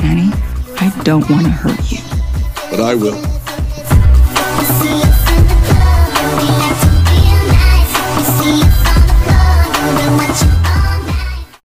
Annie, I don't want to hurt you. But I will.